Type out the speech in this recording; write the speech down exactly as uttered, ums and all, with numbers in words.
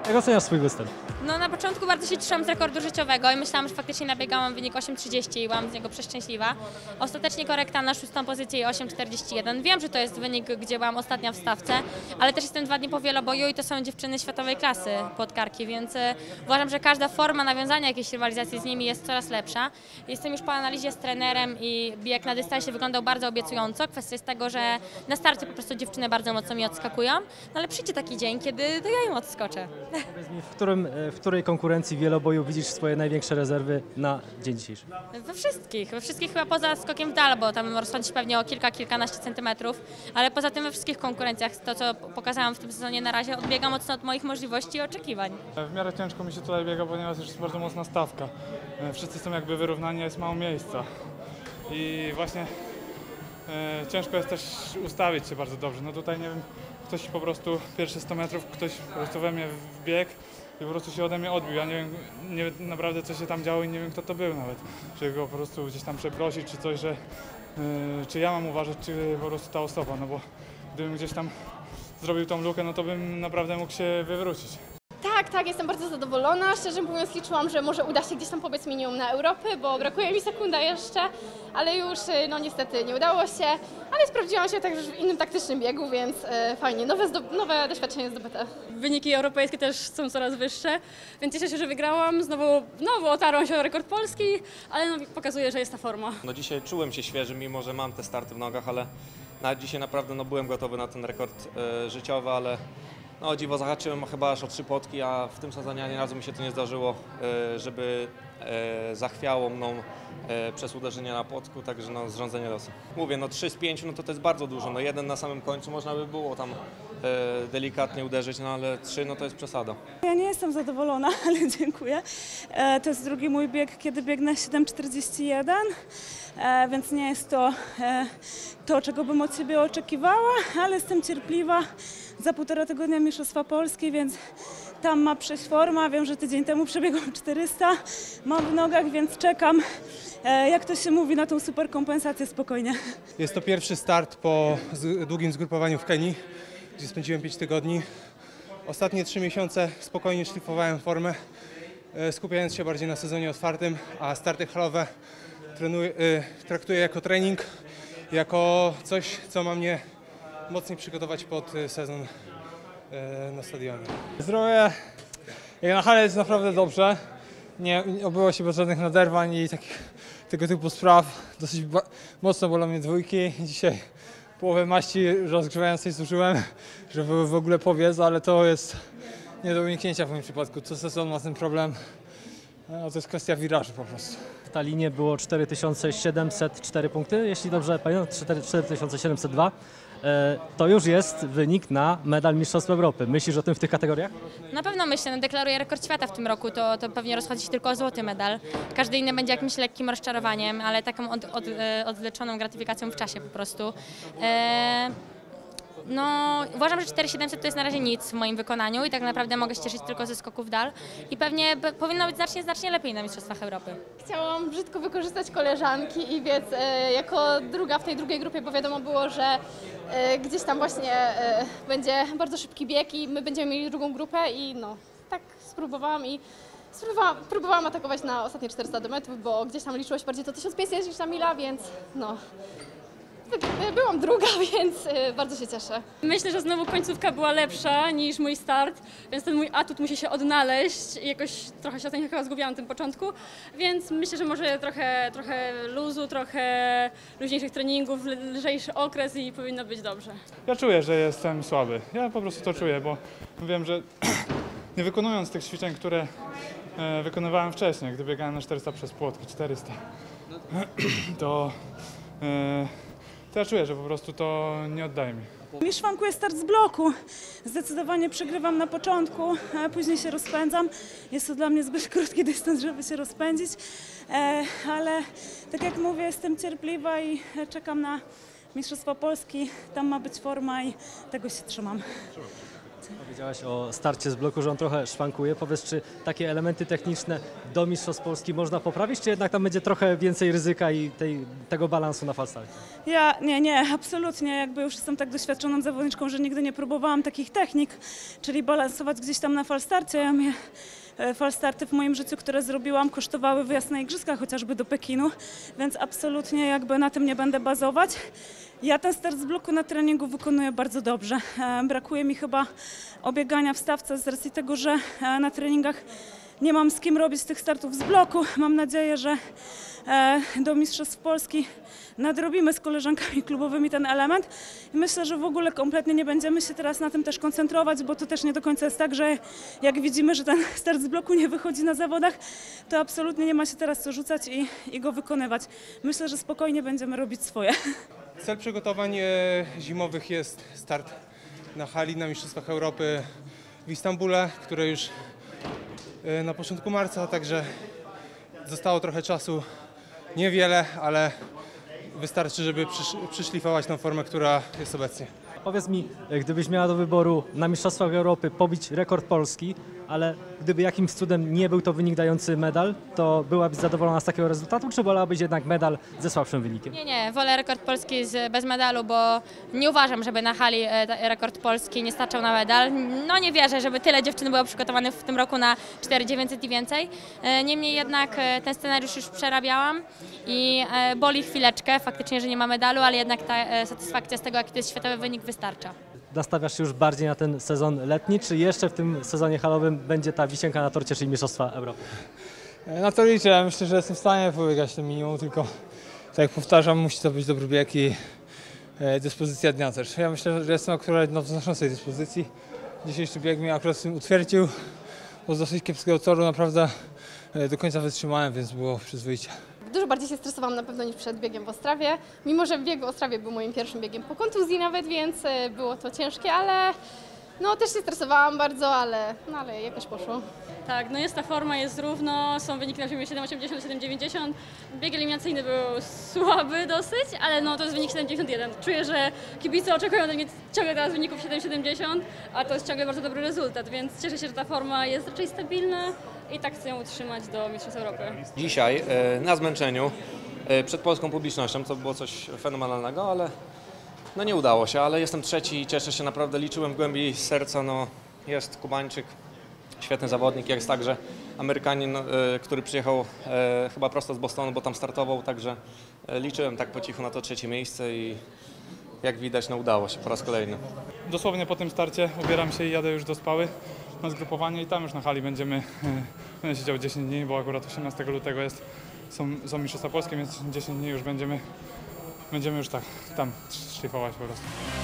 Jak oceniasz swój występ? No na początku bardzo się cieszyłam z rekordu życiowego i myślałam, że faktycznie nabiegałam wynik osiem trzydzieści i byłam z niego przeszczęśliwa. Ostatecznie korekta na szóstą pozycję i osiem czterdzieści jeden. Wiem, że to jest wynik, gdzie byłam ostatnia w stawce, ale też jestem dwa dni po wieloboju i to są dziewczyny światowej klasy płotkarki, więc y, uważam, że każda forma nawiązania jakiejś rywalizacji z nimi jest coraz lepsza. Jestem już po analizie z trenerem i bieg na dystansie wyglądał bardzo obiecująco. Kwestia jest tego, że na starcie po prostu dziewczyny bardzo mocno mi odskakują, no ale przyjdzie taki dzień, kiedy to ja im odskoczę. Powiedz mi, w, którym, w której konkurencji wieloboju widzisz swoje największe rezerwy na dzień dzisiejszy? We wszystkich, we wszystkich chyba poza skokiem w dal, bo tam rozchodzi pewnie o kilka, kilkanaście centymetrów, ale poza tym we wszystkich konkurencjach to, co pokazałam w tym sezonie na razie, odbiega mocno od moich możliwości i oczekiwań. W miarę ciężko mi się tutaj biega, ponieważ jest bardzo mocna stawka. Wszyscy są jakby wyrównani, jest mało miejsca i właśnie e, ciężko jest też ustawić się bardzo dobrze. No tutaj nie wiem, ktoś po prostu pierwsze sto metrów, ktoś po prostu we mnie wbiegł i po prostu się ode mnie odbił. Ja nie wiem, nie wiem naprawdę co się tam działo i nie wiem kto to był nawet. Czy go po prostu gdzieś tam przeprosić, czy coś, że yy, czy ja mam uważać, czy po prostu ta osoba, no bo gdybym gdzieś tam zrobił tą lukę, no to bym naprawdę mógł się wywrócić. Tak, tak, jestem bardzo zadowolona. Szczerze mówiąc liczyłam, że może uda się gdzieś tam pobiec minimum na Europy, bo brakuje mi sekunda jeszcze, ale już no niestety nie udało się, ale sprawdziłam się także w innym taktycznym biegu, więc e, fajnie, nowe, nowe doświadczenie zdobyte. Wyniki europejskie też są coraz wyższe, więc cieszę się, że wygrałam. Znowu, znowu otarłam się o rekord Polski, ale no, pokazuje, że jest ta forma. No dzisiaj czułem się świeży, mimo że mam te starty w nogach, ale nawet dzisiaj naprawdę no, byłem gotowy na ten rekord e, życiowy, ale no, o dziwo zahaczyłem chyba aż o trzy płotki, a w tym sezonie ani razu mi się to nie zdarzyło, e, żeby e, zachwiało mną e, przez uderzenie na płotku, także no, zrządzenie losu. Mówię, no trzy z pięciu no, to, to jest bardzo dużo, no jeden na samym końcu można by było tam e, delikatnie uderzyć, no ale trzy no to jest przesada. Ja nie jestem zadowolona, ale dziękuję. E, to jest drugi mój bieg, kiedy biegnę siedem czterdzieści jeden. E, więc nie jest to e, to, czego bym od siebie oczekiwała, ale jestem cierpliwa. Za półtora tygodnia Mistrzostwa Polski, więc tam ma przyjść forma. Wiem, że tydzień temu przebiegłam czterysta, mam w nogach, więc czekam, e, jak to się mówi, na tą super kompensację spokojnie. Jest to pierwszy start po długim zgrupowaniu w Kenii, gdzie spędziłem pięć tygodni. Ostatnie trzy miesiące spokojnie szlifowałem formę, e, skupiając się bardziej na sezonie otwartym, a starty halowe trenuję, e, traktuję jako trening, jako coś, co ma mnie mocniej przygotować pod sezon e, na stadionie. Zdrowie jak na hale jest naprawdę dobrze. Nie, nie obyło się bez żadnych naderwań i takich, tego typu spraw. Dosyć mocno bolą mnie dwójki. Dzisiaj połowę maści rozgrzewającej zużyłem, żeby w ogóle pobiec, ale to jest nie do uniknięcia w moim przypadku. Co sezon ma ten problem. No, to jest kwestia wirażu po prostu. W Tallinie było cztery tysiące siedemset cztery punkty, jeśli dobrze pamiętam, cztery tysiące siedemset dwa. To już jest wynik na medal Mistrzostw Europy. Myślisz o tym w tych kategoriach? Na pewno myślę, no deklaruję rekord świata w tym roku, to, to pewnie rozchodzi się tylko o złoty medal. Każdy inny będzie jakimś lekkim rozczarowaniem, ale taką od, od, odwleczoną gratyfikacją w czasie po prostu. E No, uważam, że cztery tysiące siedemset to jest na razie nic w moim wykonaniu i tak naprawdę mogę się cieszyć tylko ze skoków w dal i pewnie powinno być znacznie, znacznie lepiej na Mistrzostwach Europy. Chciałam brzydko wykorzystać koleżanki i biec e, jako druga w tej drugiej grupie, bo wiadomo było, że e, gdzieś tam właśnie e, będzie bardzo szybki bieg i my będziemy mieli drugą grupę i no, tak spróbowałam i spróbowałam, próbowałam atakować na ostatnie czterysta metrów, bo gdzieś tam liczyło się bardziej to tysiąc pięćset niż na mila, więc no. Byłam druga, więc bardzo się cieszę. Myślę, że znowu końcówka była lepsza niż mój start, więc ten mój atut musi się odnaleźć i jakoś trochę się chyba zgubiłam na tym początku, więc myślę, że może trochę, trochę luzu, trochę luźniejszych treningów, lżejszy okres i powinno być dobrze. Ja czuję, że jestem słaby. Ja po prostu to czuję, bo wiem, że nie wykonując tych ćwiczeń, które e, wykonywałem wcześniej, gdy biegałem na czterysta przez płotki, czterysta, to e, to ja czuję, że po prostu to nie oddaje mi. Mi szwankuje start z bloku. Zdecydowanie przegrywam na początku, a później się rozpędzam. Jest to dla mnie zbyt krótki dystans, żeby się rozpędzić, e, ale tak jak mówię, jestem cierpliwa i czekam na Mistrzostwa Polski. Tam ma być forma i tego się trzymam. Powiedziałaś o starcie z bloku, że on trochę szwankuje. Powiedz, czy takie elementy techniczne do Mistrzostw Polski można poprawić, czy jednak tam będzie trochę więcej ryzyka i tej, tego balansu na falstarcie? Ja, nie, nie, absolutnie. Jakby już jestem tak doświadczoną zawodniczką, że nigdy nie próbowałam takich technik, czyli balansować gdzieś tam na falstarcie. Ja mnie e, falstarty w moim życiu, które zrobiłam, kosztowały wyjazd na igrzyska, chociażby do Pekinu, więc absolutnie jakby na tym nie będę bazować. Ja ten start z bloku na treningu wykonuję bardzo dobrze. E, brakuje mi chyba obiegania w stawce z racji tego, że e, na treningach nie mam z kim robić tych startów z bloku. Mam nadzieję, że e, do Mistrzostw Polski nadrobimy z koleżankami klubowymi ten element. I myślę, że w ogóle kompletnie nie będziemy się teraz na tym też koncentrować, bo to też nie do końca jest tak, że jak widzimy, że ten start z bloku nie wychodzi na zawodach, to absolutnie nie ma się teraz co rzucać i, i go wykonywać. Myślę, że spokojnie będziemy robić swoje. Cel przygotowań e, zimowych jest start na hali na Mistrzostwach Europy w Istambule, które już e, na początku marca, także zostało trochę czasu, niewiele, ale wystarczy, żeby przysz, przyszlifować tą formę, która jest obecnie. Powiedz mi, gdybyś miała do wyboru na Mistrzostwach Europy pobić rekord Polski, ale gdyby jakimś cudem nie był to wynik dający medal, to byłabyś zadowolona z takiego rezultatu, czy wolałabyś jednak medal ze słabszym wynikiem? Nie, nie, wolę rekord Polski z, bez medalu, bo nie uważam, żeby na hali e, ta- rekord Polski nie starczał na medal. No nie wierzę, żeby tyle dziewczyn było przygotowanych w tym roku na cztery tysiące dziewięćset i więcej. E, niemniej jednak e, ten scenariusz już przerabiałam i e, boli chwileczkę faktycznie, że nie ma medalu, ale jednak ta e, satysfakcja z tego, jaki to jest światowy wynik, wystarcza. Nastawiasz się już bardziej na ten sezon letni, czy jeszcze w tym sezonie halowym będzie ta wisienka na torcie, czyli Mistrzostwa Europy? Na to liczę, ja myślę, że jestem w stanie pobiegać to minimum, tylko tak jak powtarzam, musi to być dobry bieg i e, dyspozycja dnia też. Ja myślę, że jestem akurat na znaczącej dyspozycji. Dzisiejszy bieg mnie akurat w tym utwierdził, bo z dosyć kiepskiego toru naprawdę e, do końca wytrzymałem, więc było przyzwoicie. Dużo bardziej się stresowałam na pewno niż przed biegiem w Ostrawie, mimo że bieg w Ostrawie był moim pierwszym biegiem po kontuzji nawet, więc e, było to ciężkie, ale no też się stresowałam bardzo, ale, no, ale jakoś poszło. Tak, no jest ta forma, jest równo, są wyniki na poziomie siedem osiemdziesiąt, siedem dziewięćdziesiąt. Bieg eliminacyjny był słaby dosyć, ale no to jest wynik siedem dziewięćdziesiąt jeden. Czuję, że kibice oczekują ode mnie ciągle teraz wyników siedem siedemdziesiąt, a to jest ciągle bardzo dobry rezultat, więc cieszę się, że ta forma jest raczej stabilna i tak chcę ją utrzymać do Mistrzostw Europy. Dzisiaj e, na zmęczeniu e, przed polską publicznością, to było coś fenomenalnego, ale no nie udało się, ale jestem trzeci i cieszę się, naprawdę liczyłem w głębi serca, no jest Kubańczyk, świetny zawodnik, jest także Amerykanin, e, który przyjechał e, chyba prosto z Bostonu, bo tam startował, także e, liczyłem tak po cichu na to trzecie miejsce i jak widać, no udało się po raz kolejny. Dosłownie po tym starcie ubieram się i jadę już do Spały na zgrupowanie i tam już na hali będziemy, e, będę siedział dziesięć dni, bo akurat osiemnastego lutego jest, są, są Mistrzostwa Polskie, więc dziesięć dni już będziemy, będziemy już tak tam szlifować po prostu.